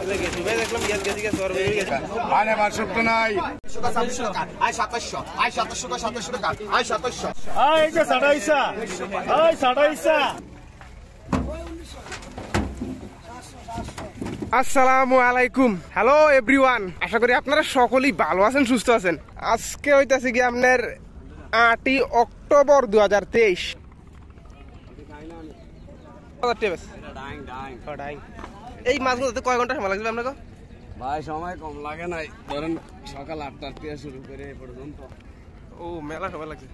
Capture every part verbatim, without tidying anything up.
আসসালামু আলাইকুম, hello everyone. আশা করি আপনারা সকলেই ভালো আছেন, সুস্থ আছেন। আজকে হইতেছে কি আপনার আটই অক্টোবর দু হাজার তেইশ। এই মাছগুলোতে কয় ঘন্টা সময় লাগবে আপনাকে? ভাই সময় কম লাগে নাই, ধরেন সকাল আটটার থেকে শুরু করে এ পর্যন্ত। ও মেলা সময় লাগছে।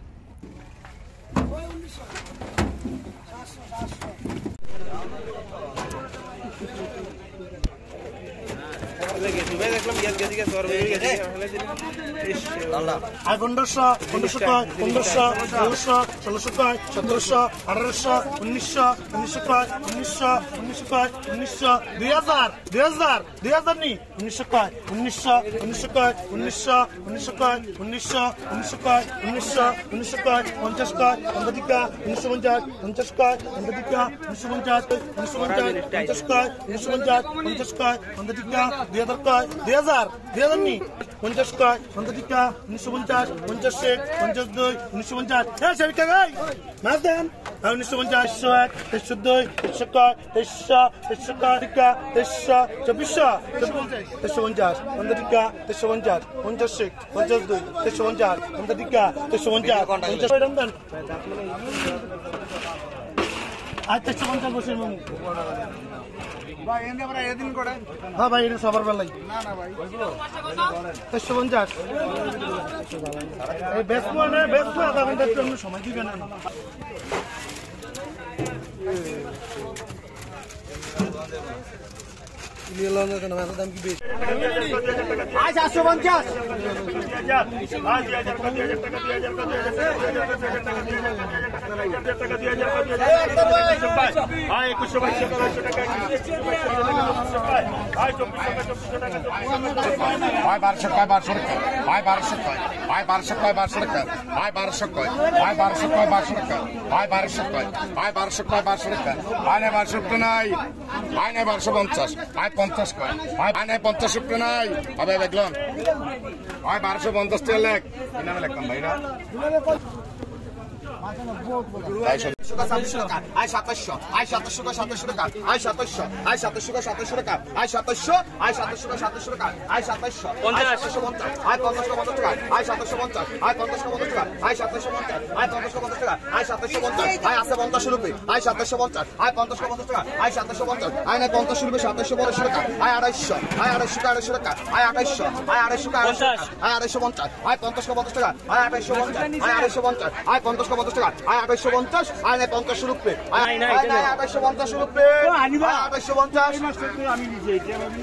পনেরোশো পনেরোশো কয় পনেরোশো ষোলোশো ষোলোশো কয় সতেরোশো আঠারোশো উনিশশো উনিশশো কয় উনিশশো উনিশশো কয় উনিশশো দুই হাজার দুই হাজার দুই হাজার নি উনিশশো কয় উনিশশো উনিশশো কয় উনিশশো উনিশশো কয় উনিশশো উনিশশো কয় উনিশশো উনিশশো কয় পঞ্চাশ কয় অন্তদিকা উনিশশো পঞ্চাশ পঞ্চাশ কয় অন্তদিকা উনিশশো পঞ্চাশ উনিশশো পঞ্চাশ পঞ্চাশ কয় উনিশশো পঞ্চাশ পঞ্চাশ কয় অন্তদিকা দুই হাজার কয় দুই হাজার দুই হাজার নি পঞ্চাশ কয় অন্তদিকা উনিশশো পঞ্চাশ পঞ্চাশ এক পঞ্চাশ দুই উনিশশো পঞ্চাশ হ্যাঁ সেবিকা ভাই মাছ দেন উনিশশো পঞ্চাশ একশো এক তেইশশো দুই তেইশশো কয় তেইশশো তেইশশো কয় টিকা তেইশশো চব্বিশশো তেইশশো পঞ্চাশ অন্তদিকা তেইশশো পঞ্চাশ পঞ্চাশ এক পঞ্চাশ দুই তেইশশো পঞ্চাশ অন্তদিকা তেইশশো পঞ্চাশ পঞ্চাশ দেন আর তেইশশো পঞ্চাশ বসে হ্যাঁ ভাই এটা সবার বেলাই তেইশশো পঞ্চাশ এই বেসবো না বেসবো আধা ঘন্টা একটু আপনি সময় দিবেন না দাম কি বেশি চারশো পঞ্চাশ বারোশো কয় বারোশো টাকা ভাই বারোশো কয় ভাই বারোশো কয় বারোশো টাকা ভাই বারোশো কয় ভাই বারোশো কয় বারোশো টাকা ভাই বারোশো কয় ভাই বারোশো কয় বারোশো টাকা ভাই নাই বারোশো টাকা নাই ভাই নাই বারোশো পঞ্চাশ ভাই পঞ্চাশ কয় ভাই ভাই নাই পঞ্চাশ টাকা নাই ভাই দেখলাম ভাই বারোশো পঞ্চাশ টাকা লেখ নামে লিখতাম ভাইরা আয় সাতাশশো আয় সাতাশশো সাতাশশো টাকা আয় সাতাশশো আয় সাতাশশো সাতাশশো টাকা আয় সাতাশশো আয় সাতাশশো সাতাশশো টাকা আয় সাতাশশো সাতাশশো পঞ্চাশ আয় পঞ্চাশশো পঞ্চাশ টাকা আয় সাতাশশো পঞ্চাশ আয় পঞ্চাশশো পঞ্চাশ টাকা আয় সাতাশশো পঞ্চাশ আয় পঞ্চাশশো পঞ্চাশ টাকা আয় সাতাশশো পঞ্চাশ আয় আছে পঞ্চাশ রুপি আয় সাতাশশো পঞ্চাশ আয় পঞ্চাশশো পঞ্চাশ টাকা আয় সাতাশশো পঞ্চাশ আয় নাই পঞ্চাশ রুপি সাতাশশো পঞ্চাশ টাকা আয় আড়াইশো আয় আড়াইশো আড়াইশো টাকা আয় আড়াইশো আয় আড়াইশো আড়াইশো আয় আড়াইশো পঞ্চাশ আয় পঞ্চাশশো পঞ্চাশ টাকা আয় আড়াইশো পঞ্চাশ আয় আড়াইশো পঞ্চাশ আয় পঞ্চাশশো পঞ্চাশ টাকা আয় আড়াইশো পঞ্চাশ আয় নাই পঞ্চাশ রুপি আয় নাই আড়াইশো পঞ্চাশ রুপি আড়াইশো পঞ্চাশ আমি নিজে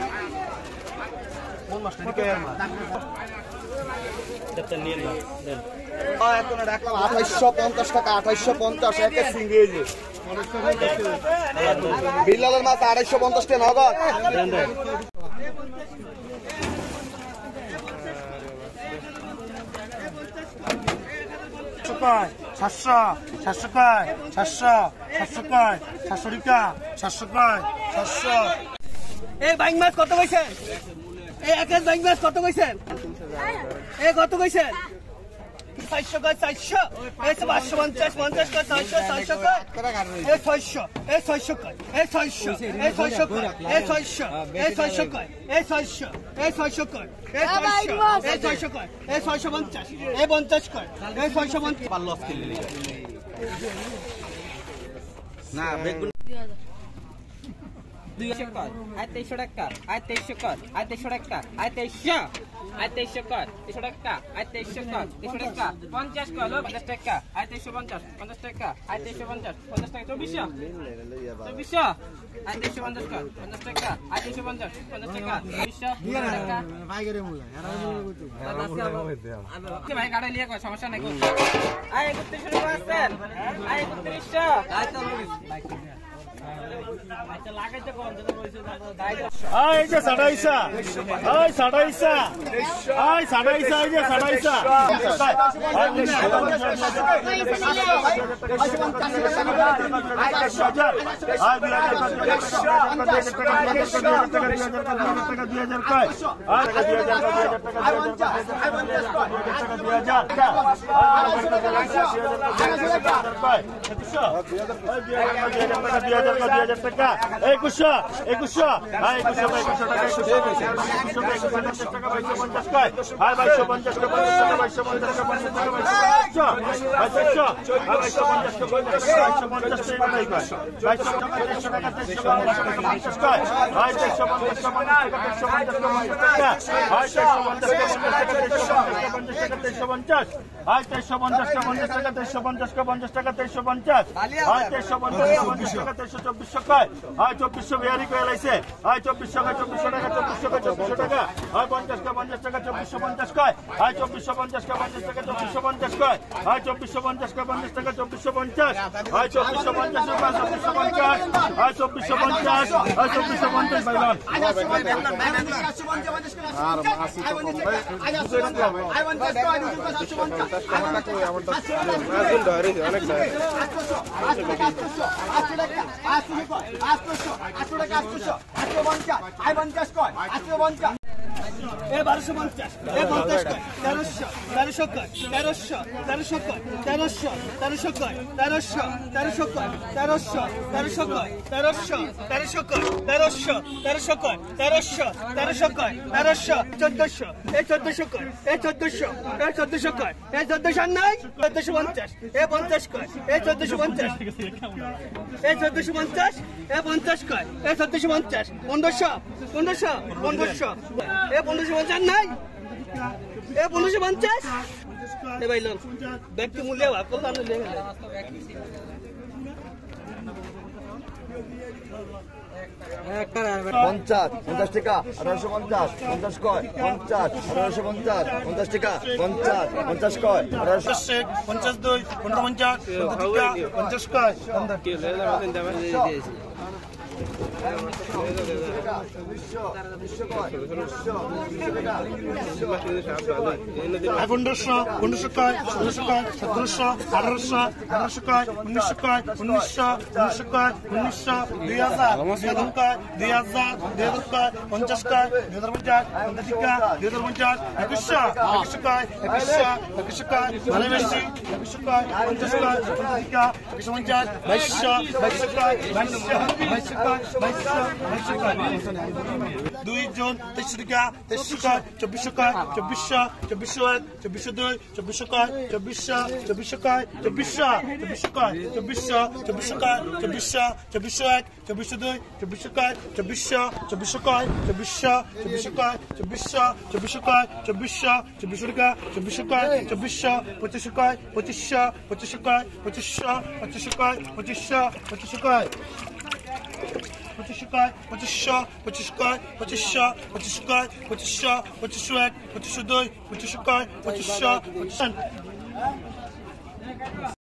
আঠাইশো পঞ্চাশ টাকা আঠাইশো পঞ্চাশ একে সিঙ্গেজি বিল্লালের মাছ আড়াইশো পঞ্চাশ টাকা নগদ সাতশো সাতশো কয় সাতশো সাতশো কয় সাতশো টিকা সাতশো কয় সাতশো এই বাইং মাছ কত কইছেন? এই এক বাইং মাছ কত কইছেন? এই কত কইছেন? চারশো কয় চারশো এই পাঁচশো পঞ্চাশ পঞ্চাশ কয় ছয়শো ছয়শো কয় এই ছয়শো এই ছয়শো কয় এই ছয়শো এই ছয়শো কয় এই ছয়শো এই ছয়শো কয় এই ছয়শো এই ছয়শো কয় এই ছয়শো এই ছয়শো কয় এই ছয়শো পঞ্চাশ এই পঞ্চাশ কয় এই ছয়শো পঞ্চাশ না দুইশো কর আয় তেইশশো টাকা আয় তেইশশো কর আয় তেইশশো টাকা আয় তেইশশো আয় তেইশশো কর তেইশশো টাকা আয় তেইশশো কর তেইশশো টাকা পঞ্চাশ কর পঞ্চাশ টাকা আয় তেইশশো পঞ্চাশ পঞ্চাশ টাকা আয় তেইশশো পঞ্চাশ পঞ্চাশ টাকা চব্বিশশো চব্বিশশো আয় তেইশশো পঞ্চাশ কর পঞ্চাশ টাকা আয় তেইশশো পঞ্চাশ পঞ্চাশ টাকা চব্বিশশো টাকা ভাই গাড়ি লিয়ে কয় সমস্যা নাই আয় একত্রিশশো টাকা আসছেন আয় একত্রিশশো এই যে সাড়াইছা এই সাড়াইছা এই সাড়াইছা এই যে সাড়াইছা একুশশো একুশশো একুশশো একুশশো টাকা একুশশো একুশশো পঞ্চাশ টাকা বাইশশো পঞ্চাশ কয় আর বাইশশো পঞ্চাশ টাকা পঞ্চাশ টাকা বাইশশো পঞ্চাশ টাকা পঞ্চাশ টাকা বাইশশো বাইশশো বাইশশো পঞ্চাশ টাকা বাইশশো পঞ্চাশ টাকা কয় বাইশশো তেইশশো টাকা তেইশশো পঞ্চাশ টাকা পঞ্চাশ কয় হয় তেইশশো পঞ্চাশ টাকা তেইশশো পঞ্চাশ টাকা হয় তেইশশো পঞ্চাশ টাকা তেইশশো পঞ্চাশ হয় তেইশশো পঞ্চাশ টাকা পঞ্চাশ টাকা তেইশশো পঞ্চাশ টাকা পঞ্চাশ টাকা তেইশশো পঞ্চাশ হয় তেইশশো পঞ্চাশ টাকা পঞ্চাশ টাকা তেইশশো চব্বিশশো কয় হয় চব্বিশশো বিহারি কয়ে লাইছে হয় চব্বিশশো টাকা চব্বিশশো টাকা চব্বিশশো টাকা চব্বিশশো টাকা হয় পঞ্চাশ টাকা পঞ্চাশ টাকা চব্বিশশো পঞ্চাশ কয় হয় চব্বিশশো পঞ্চাশ টাকা পঞ্চাশ টাকা চব্বিশশো পঞ্চাশ কয় হয় চব্বিশশো পঞ্চাশ টাকা পঞ্চাশ টাকা চব্বিশশো পঞ্চাশ হয় চব্বিশশো পঞ্চাশ টাকা চব্বিশশো পঞ্চাশ হয় চব্বিশশো পঞ্চাশ হয় চব্বিশশো পঞ্চাশ বাইলন এ বারোশো পঞ্চাশ এ পঞ্চাশ কয় তেরোশো তেরোশো কয় তেরোশো তেরোশো কয় তেরোশো তেরোশো কয় তেরোশো তেরোশো কয় তেরোশো তেরোশো কয় তেরোশো তেরোশো কয় তেরোশো তেরোশো কয় তেরোশো তেরোশো কয় তেরোশো চোদ্দশো এ চোদ্দশো কয় এ চোদ্দশো এ চোদ্দশো কয় এ চোদ্দশো নাই চোদ্দশো পঞ্চাশ এ পঞ্চাশ কয় এ চোদ্দশো পঞ্চাশ এ চোদ্দশো পঞ্চাশ এ পঞ্চাশ কয় এ চোদ্দশো পঞ্চাশ পনেরোশো পনেরোশো পনেরোশো এ পনেরোশো পঞ্চাশ নাই এ পনেরোশো পঞ্চাশ এ ভাইল ব্যক্তি মূল্য ভাগ করলাম পঞ্চাশ পঞ্চাশ টাকা আঠারোশো পঞ্চাশ পঞ্চাশ কয় পঞ্চাশ আঠারোশো পঞ্চাশ পঞ্চাশ টাকা পঞ্চাশ পঞ্চাশ কয় আঠারোশো পঞ্চাশ দুই পনেরো পঞ্চাশ পঞ্চাশ কয় পনেরোশো পনেরোশো কয় ষোলোশো কয় সতেরোশো আঠারোশো আঠারোশো কয় উনিশশো কয় উনিশশো উনিশশো কয় উনিশশো দুই হাজার দুই হাজার কয় দুই হাজার দুই হাজার কয় পঞ্চাশ কয় দুই হাজার পঞ্চাশ পঞ্চাশ টিকা দুই হাজার পঞ্চাশ একুশশো একুশশো কয় একুশশো একুশশো কয় ভালোবেসি একুশশো কয় পঞ্চাশ কয় পঞ্চাশ টিকা একশো পঞ্চাশ বাইশশো বাইশশো কয় বাইশশো বাইশশো কয় বাইশশো বাইশশো কয় দুই জন তেইশশো টাকা তেইশশো কয় চব্বিশশো কয় চব্বিশশো চব্বিশশো এক চব্বিশশো দুই চব্বিশশো কয় চব্বিশশো চব্বিশশো কয় চব্বিশশো চব্বিশশো কয় চব্বিশশো চব্বিশশো কয় চব্বিশশো চব্বিশশো এক চব্বিশশো দুই চব্বিশশো কয় চব্বিশশো চব্বিশশো কয় চব্বিশশো চব্বিশশো কয় চব্বিশশো চব্বিশশো কয় চব্বিশশো চব্বিশশো টাকা চব্বিশশো কয় চব্বিশশো পঁচিশশো কয় পঁচিশশো পঁচিশশো কয় পঁচিশশো পঁচিশশো কয় পঁচিশশো পঁচিশশো কয় পঁচিশশো কয় পঁচিশশো পঁচিশ কয় পঁচিশশো পঁচিশ কয় পঁচিশশো পঁচিশশো এক পঁচিশশো দুই পঁচিশশো কয় পঁচিশশো পঁচিশ